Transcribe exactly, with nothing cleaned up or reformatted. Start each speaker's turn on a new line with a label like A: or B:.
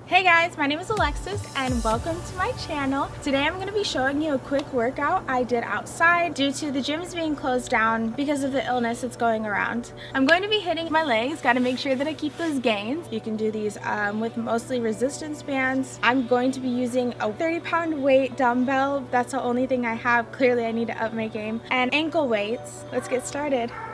A: Hey guys, my name is Alexis and welcome to my channel. Today I'm going to be showing you a quick workout I did outside due to the gyms being closed down because of the illness that's going around. I'm going to be hitting my legs, got to make sure that I keep those gains. You can do these um, with mostly resistance bands. I'm going to be using a thirty pound weight dumbbell. That's the only thing I have. Clearly I need to up my game. And ankle weights. Let's get started.